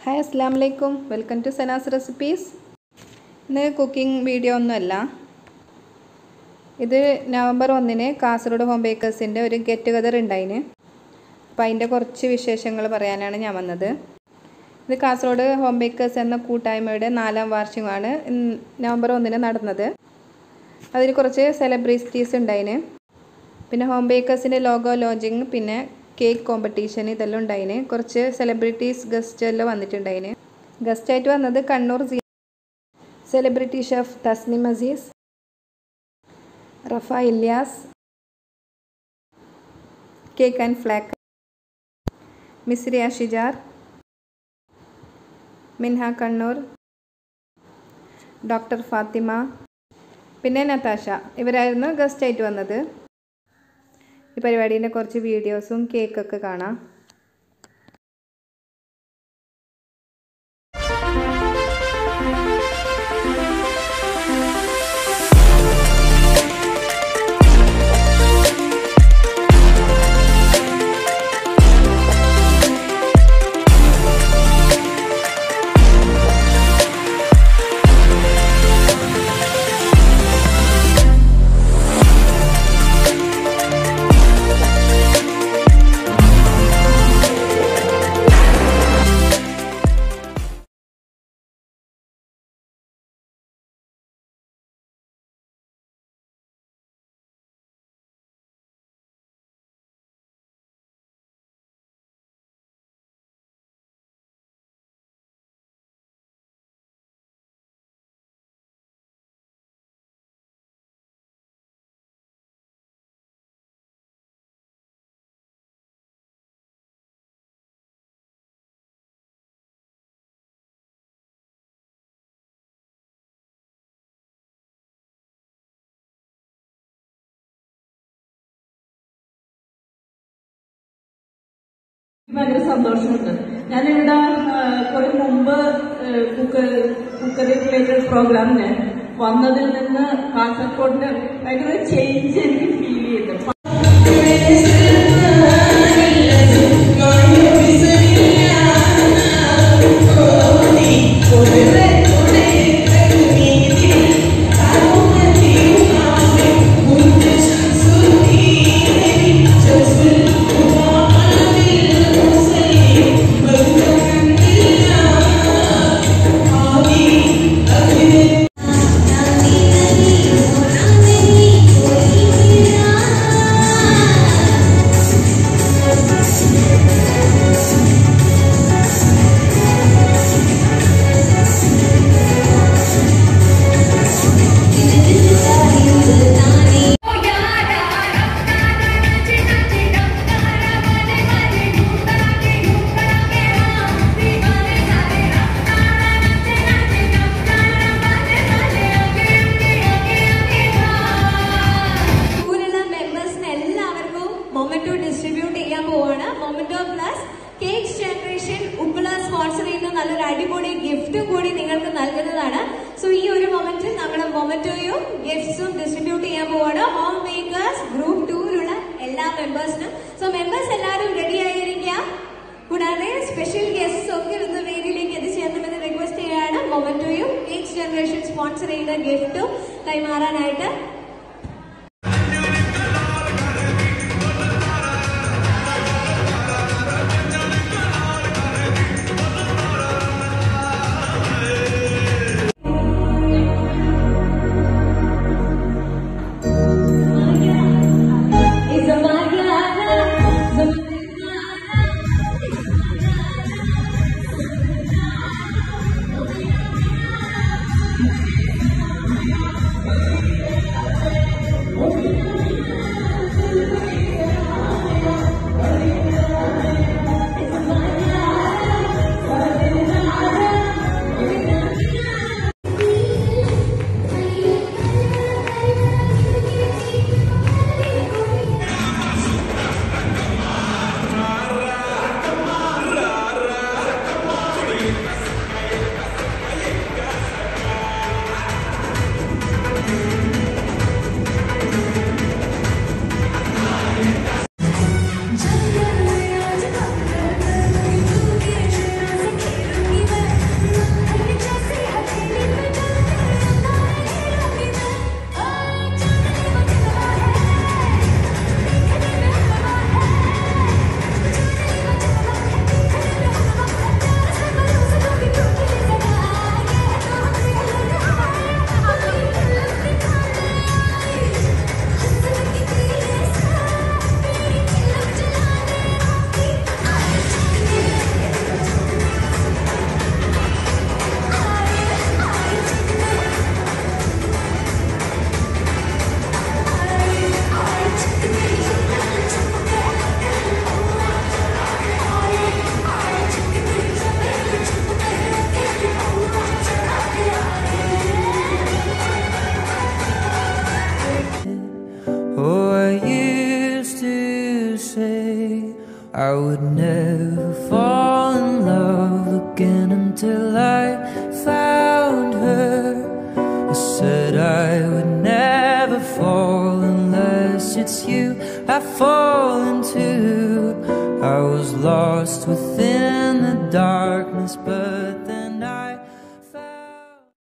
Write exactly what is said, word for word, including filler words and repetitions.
Hi, Assalamu alaikum. Welcome to Sana's Recipes. This is cooking video. This is November ഒന്നിന് Kasaragod home ബേക്കേഴ്സിന്റെ ഒരു get together ഉണ്ടായിന്. അപ്പോൾ അതിന്റെ കുറച്ച് വിശേഷങ്ങൾ പറയാനാണ് ഞാൻ വന്നത്. ഇത് കാസർഗോഡ് ഹോം ബേക്കേഴ്സ് എന്ന കൂട്ടായ്മയുടെ നാലാം വാർഷികമാണ് നവംബർ ഒന്നിന് നടന്നത്. അതിൽ കുറച്ച് സെലിബ്രിറ്റീസ് ഉണ്ടായിന്. പിന്നെ ഹോം ബേക്കേഴ്സിന്റെ ലോഗോ ലോഞ്ചിങ് പിന്നെ കേക്ക് കോമ്പറ്റീഷൻ ഇതെല്ലാം ഉണ്ടായിന്. കുറച്ച് സെലിബ്രിറ്റീസ് ഗസ്റ്റ് എല്ലാം വന്നിട്ടുണ്ടായിന്. ഗസ്റ്റായിട്ട് വന്നത് Kannur celebrity chef Tasnim Aziz, Rafa Ilyas, cake and ഫ്ലാക്ക്, മിസ്രിയ ഷിജാർ, മിൻഹ കണ്ണൂർ, ഡോക്ടർ ഫാത്തിമ, പിന്നെ നതാഷ ഇവരായിരുന്നു ഗസ്റ്റായിട്ട് വന്നത്. ഈ പരിപാടിയുടെ കുറച്ച് വീഡിയോസും കേക്കൊക്കെ കാണാം. ഭയങ്കര സന്തോഷമുണ്ട്. ഞാനിവിടെ കുറെ മുമ്പ് കുക്കറി റിലേറ്റഡ് പ്രോഗ്രാമിന് വന്നതിൽ നിന്ന് കാസർഗോഡിന് ഭയങ്കര ചേഞ്ച് എനിക്ക് ഫീൽ ചെയ്തു. നല്ലൊരു അടിപൊളി ഗിഫ്റ്റും കൂടി നിങ്ങൾക്ക് നൽകുന്നതാണ്. സോ ഈ ഒരു മൊമെന്റിൽ നമ്മുടെ മൊമെന്റോയും ഗിഫ്റ്റ്സും ഡിസ്ട്രിബ്യൂട്ട് ചെയ്യാൻ പോവാണ് ഹോം ബേക്കേഴ്സ് ഗ്രൂപ്പ് ടൂവിലുള്ള എല്ലാ മെമ്പേഴ്സിനും. സോ മെമ്പേഴ്സ് എല്ലാവരും റെഡി ആയിരിക്കുക. കൂടാതെ സ്പെഷ്യൽ ഗസ്റ്റ്സ് ഒക്കെ ഇന്ന് വേദിയിലേക്ക് എത്തിച്ചേരണമെന്ന് റിക്വസ്റ്റ് ചെയ്യാണ്. മൊമെന്റോയും കേക്ക് ജനറേഷൻ സ്പോൺസർ ചെയ്ത ഗിഫ്റ്റും കൈമാറാനായിട്ട് Thank you. till I found her. I said I would never fall unless it's you I fall into. I was lost within the darkness, but